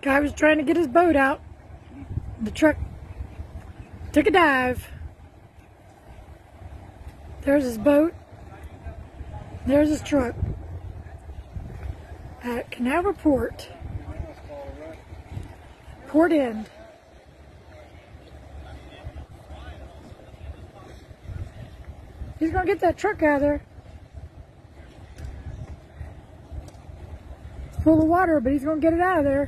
Guy was trying to get his boat out. The truck took a dive. There's his boat. There's his truck. At Canaveral Port. Port End. He's gonna get that truck out of there. It's full of water, but he's gonna get it out of there.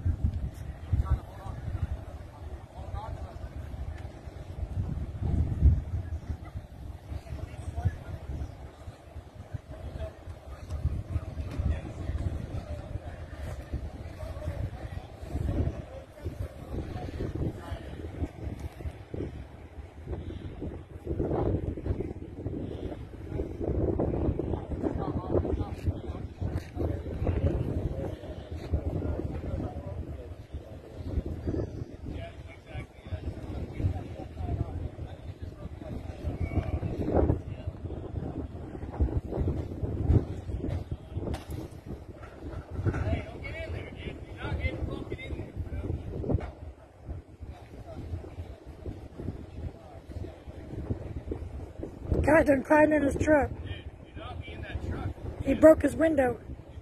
Guy done climbed in his truck. Dude, do not be in that truck. He broke his window.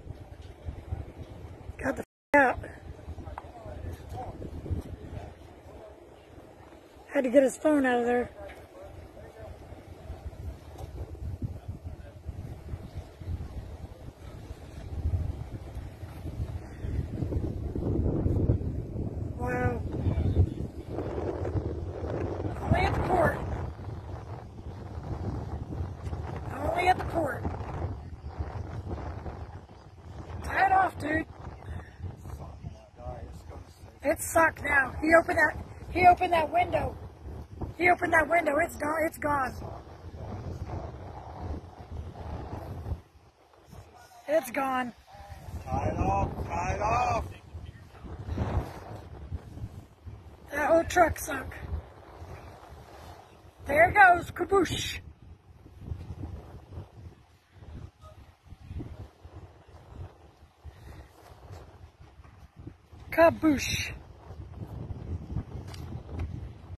Got the out. Had to get his phone out of there. Wow. Only at the port. Only at the port. Tie it off, dude. It's sucked now. He opened that window. He opened that window. It's gone. It's gone. It's gone. Tie it off. Tie it off. That whole truck sunk. There it goes. Kaboosh. Kaboosh.